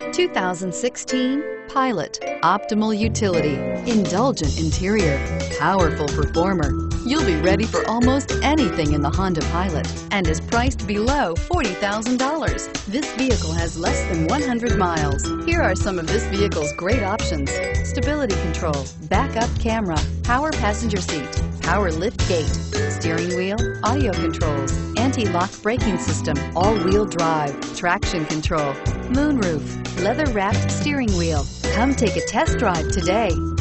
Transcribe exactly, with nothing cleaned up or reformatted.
two thousand sixteen Pilot. Optimal utility, indulgent interior, powerful performer. You'll be ready for almost anything in the Honda Pilot and is priced below forty thousand dollars. This vehicle has less than one hundred miles. Here are some of this vehicle's great options: stability control, backup camera, power passenger seat, power lift gate, steering wheel audio controls, anti-lock braking system, all-wheel drive, traction control, moonroof, leather-wrapped steering wheel. Come take a test drive today.